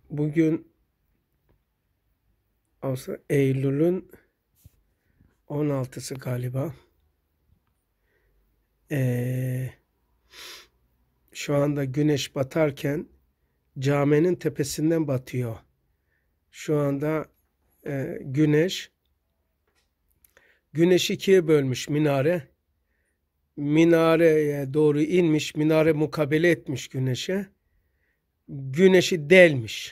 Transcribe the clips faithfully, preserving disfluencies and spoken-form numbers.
Bugün aslında Eylül'ün on altısı galiba. Ee, şu anda güneş batarken caminin tepesinden batıyor. Şu anda e, güneş güneş ikiye bölmüş minare. Minareye doğru inmiş. Minare mukabele etmiş güneşe. Güneşi delmiş.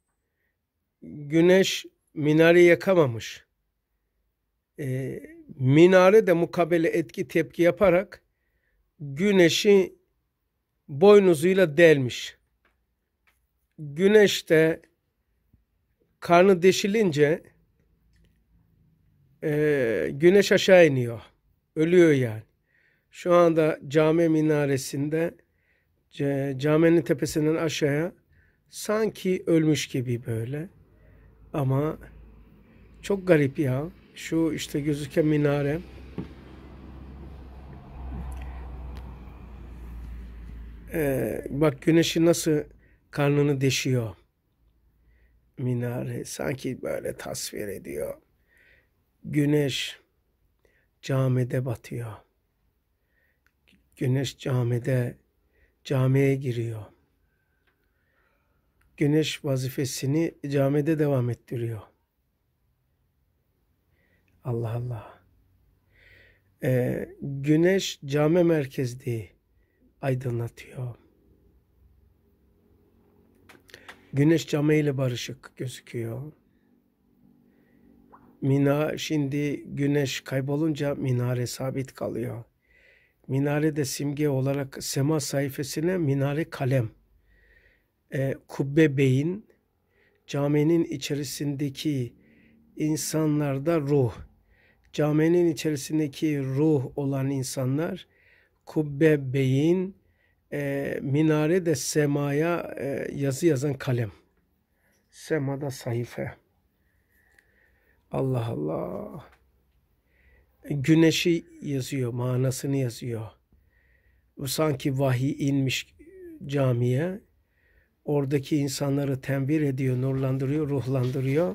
Güneş minareyi yakamamış. E, minare de mukabele etki tepki yaparak güneşi boynuzuyla delmiş. Güneş de karnı deşilince e, güneş aşağı iniyor. Ölüyor yani. Şu anda cami minaresinde caminin tepesinden aşağıya sanki ölmüş gibi böyle. Ama çok garip ya. Şu işte gözüken minare. Ee, bak güneşi nasıl karnını deşiyor. Minare sanki böyle tasvir ediyor. Güneş camide batıyor. Güneş camide camiye giriyor. Güneş vazifesini camide devam ettiriyor. Allah Allah. Ee, güneş cami merkezde aydınlatıyor. Güneş camiyle barışık gözüküyor. Mina, şimdi güneş kaybolunca minare sabit kalıyor. Minare de simge olarak sema sayfasına minare kalem. E, kubbe beyin, caminin içerisindeki insanlarda ruh. Caminin içerisindeki ruh olan insanlar kubbe beyin, e, minare de semaya e, yazı yazan kalem. Semada sayfa. Allah Allah. Güneşi yazıyor, manasını yazıyor. Bu sanki vahiy inmiş camiye. Oradaki insanları tembih ediyor, nurlandırıyor, ruhlandırıyor.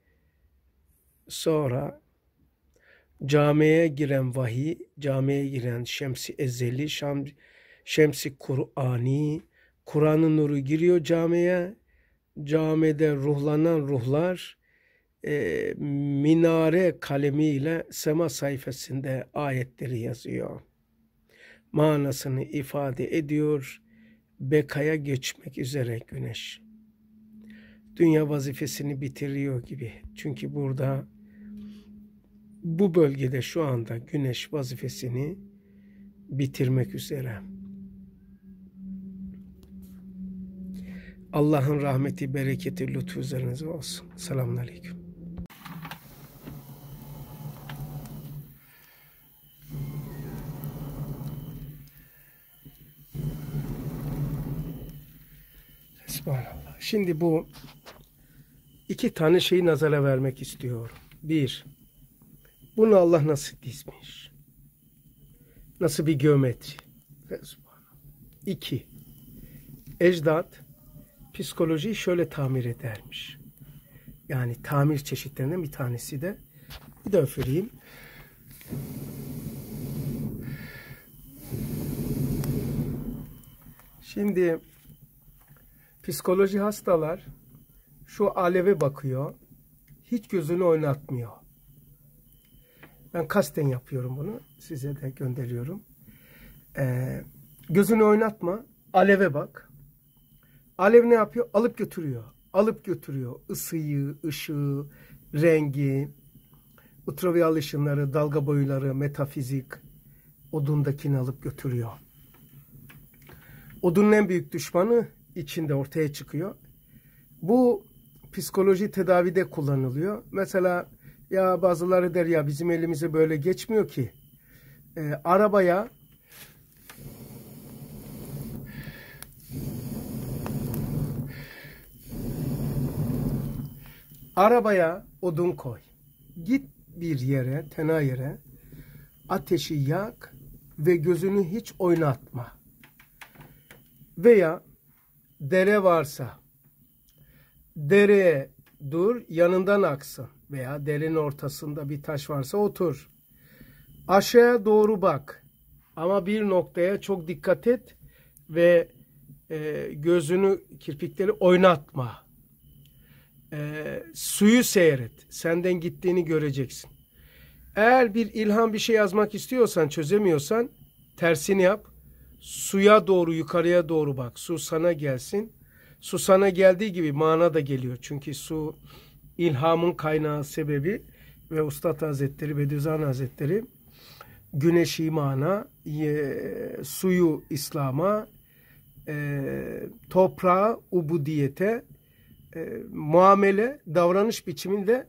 Sonra camiye giren vahiy, camiye giren şemsi ezeli, şam, şemsi Kur'ani, Kur'an'ın nuru giriyor camiye. Camide ruhlanan ruhlar e, minare kalemiyle sema sayfasında ayetleri yazıyor. Manasını ifade ediyor. Bekaya geçmek üzere güneş. Dünya vazifesini bitiriyor gibi. Çünkü burada bu bölgede şu anda güneş vazifesini bitirmek üzere. Allah'ın rahmeti, bereketi, lütfu üzerinize olsun. Selamun aleyküm. Subhanallah. Şimdi bu iki tane şeyi nazara vermek istiyorum. Bir, bunu Allah nasıl dizmiş? Nasıl bir geometri? İki, ecdat psikolojiyi şöyle tamir edermiş. Yani tamir çeşitlerinden bir tanesi de bir de üfüreyim. Şimdi psikoloji hastalar şu aleve bakıyor. Hiç gözünü oynatmıyor. Ben kasten yapıyorum bunu. Size de gönderiyorum. Ee, gözünü oynatma. Aleve bak. Alev ne yapıyor? Alıp götürüyor. Alıp götürüyor. Isıyı, ışığı, rengi, ultraviyole ışınları, dalga boyları, metafizik, odundakini alıp götürüyor. Odunun en büyük düşmanı içinde ortaya çıkıyor. Bu psikoloji tedavide kullanılıyor. Mesela ya bazıları der ya bizim elimize böyle geçmiyor ki. E, arabaya arabaya odun koy. Git bir yere, tena yere, ateşi yak ve gözünü hiç oynatma. Veya dere varsa dereye dur, yanından aksın. Veya derenin ortasında bir taş varsa otur. Aşağıya doğru bak. Ama bir noktaya çok dikkat et ve e, gözünü, kirpikleri oynatma. E, suyu seyret. Senden gittiğini göreceksin. Eğer bir ilham bir şey yazmak istiyorsan, çözemiyorsan tersini yap. Suya doğru, yukarıya doğru bak. Su sana gelsin. Su sana geldiği gibi mana da geliyor. Çünkü su ilhamın kaynağı, sebebi ve Üstad Hazretleri, Bediüzzaman Hazretleri güneş imana, e, suyu İslam'a, e, toprağı ubudiyete, e, muamele, davranış biçiminde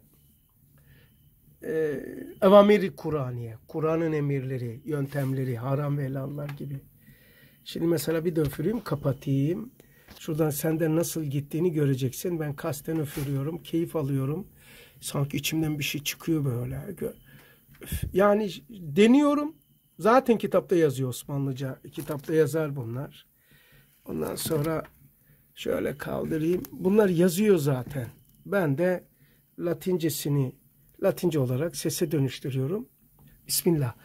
e, evamiri Kur'aniye, Kur'an'ın emirleri, yöntemleri, haram ve helallar gibi. Şimdi mesela bir de üfüreyim, kapatayım. Şuradan senden nasıl gittiğini göreceksin. Ben kasten üfürüyorum, keyif alıyorum. Sanki içimden bir şey çıkıyor böyle. Yani deniyorum. Zaten kitapta yazıyor Osmanlıca. Kitapta yazar bunlar. Ondan sonra şöyle kaldırayım. Bunlar yazıyor zaten. Ben de Latincesini Latince olarak sese dönüştürüyorum. Bismillah.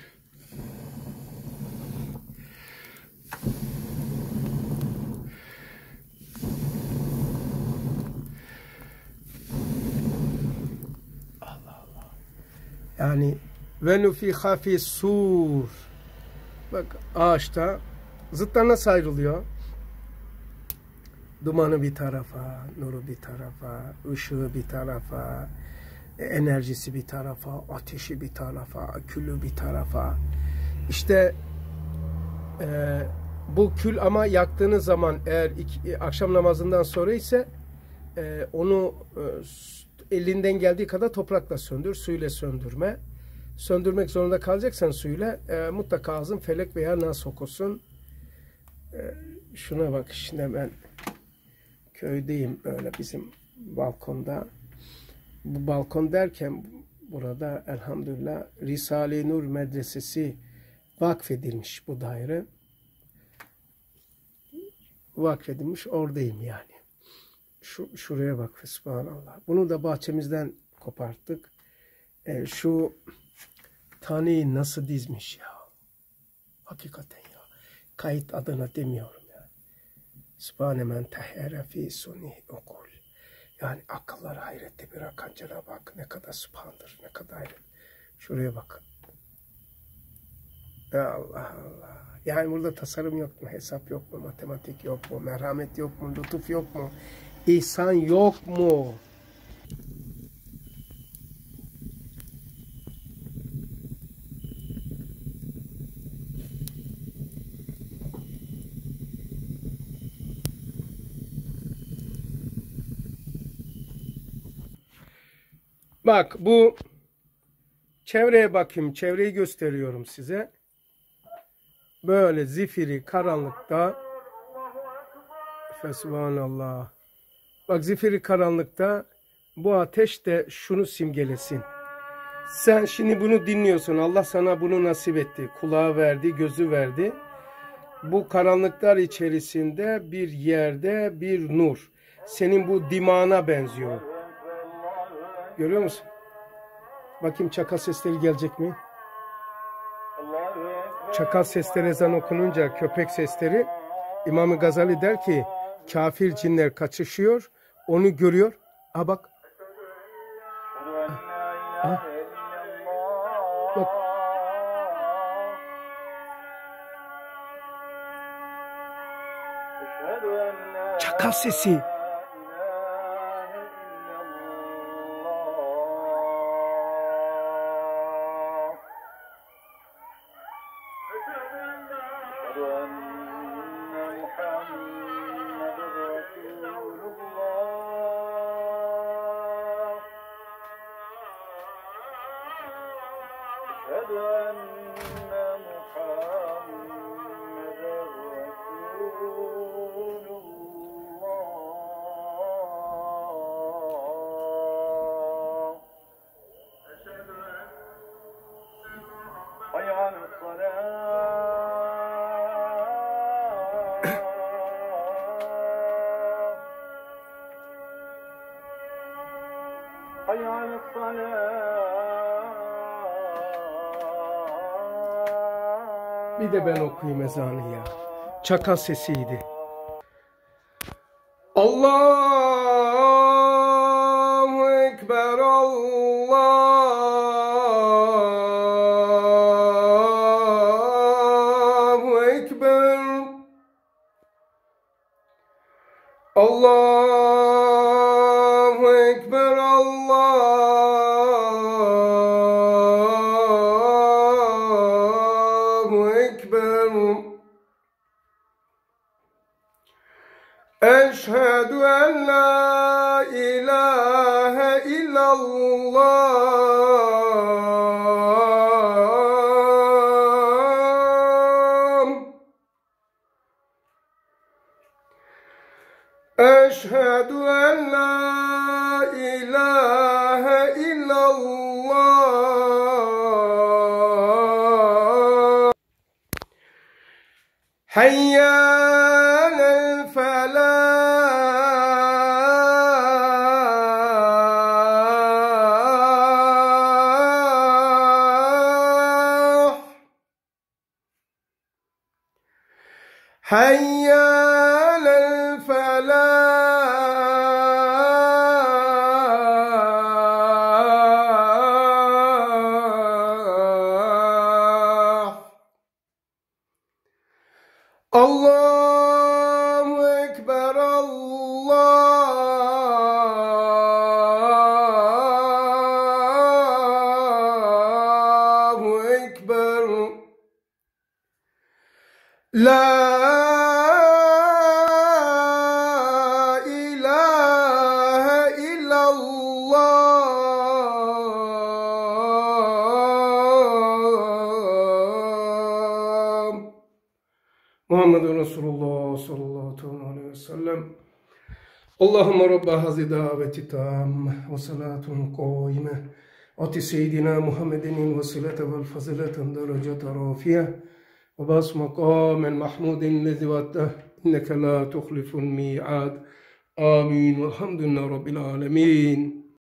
Allah Allah. Yani ve nufiha fi sur. Bak ağaçta zıtlar nasıl ayrılıyor? Dumanı bir tarafa, nuru bir tarafa, ışığı bir tarafa, enerjisi bir tarafa, ateşi bir tarafa, külü bir tarafa. İşte e, bu kül ama yaktığınız zaman eğer iki, akşam namazından sonra ise e, onu e, elinden geldiği kadar toprakla söndür, suyla söndürme. Söndürmek zorunda kalacaksan suyla e, mutlaka ağzın felek veya nas okusun. E, şuna bak şimdi ben köydeyim böyle bizim balkonda. Bu balkon derken burada elhamdülillah Risale-i Nur Medresesi vakfedilmiş bu daire. Vakfedilmiş oradayım yani. Şu, şuraya bak Sübhanallah. Bunu da bahçemizden koparttık. E, şu taneyi nasıl dizmiş ya. Hakikaten ya. Kayıt adına demiyorum yani. Sübhane men tehhere fi suni okul. Yani akıllar hayrette bir akan Cenab-ı Hak ne kadar sübhandır, ne kadar hayret. Şuraya bakın. Allah Allah. Yani burada tasarım yok mu, hesap yok mu, matematik yok mu, merhamet yok mu, lütuf yok mu, ihsan yok mu? Bak bu çevreye bakayım. Çevreyi gösteriyorum size. Böyle zifiri karanlıkta Fesubhanallah. Bak zifiri karanlıkta bu ateş de şunu simgelesin. Sen şimdi bunu dinliyorsun. Allah sana bunu nasip etti. Kulağı verdi, gözü verdi. Bu karanlıklar içerisinde bir yerde bir nur. Senin bu dimağına benziyor. Görüyor musun? Bakayım çakal sesleri gelecek mi? Çakal sesleri ezan okununca köpek sesleri İmam-ı Gazali der ki kafir cinler kaçışıyor. Onu görüyor. Ha bak. Ha. Bak. Çakal sesi. حي على الصلاة. Bir de ben okuyayım ezanı ya. Çakal sesiydi. Allahu Ekber, Allahu Ekber, Allahu Ekber, Allahu Ekber. Eşhedü en la ilahe illallah. Eşhedü en la ilahe illallah. Hayy alel felah. Hayy alel felah. Allahu Ekber, Allahu Ekber. La ilahe illallah. Muhammedun Resulullah sallallahu aleyhi ve sellem. Allahümme Rabbe hazi daveti tam ve salatun qaime. Ati seyyidina Muhammedin vesilete vel fazileten derecete rafiye. Ve bas makamen mahmudin lezi vatteh. İnneke la tuhliful mi'ad. Amin. Velhamdülillah Rabbil alemin.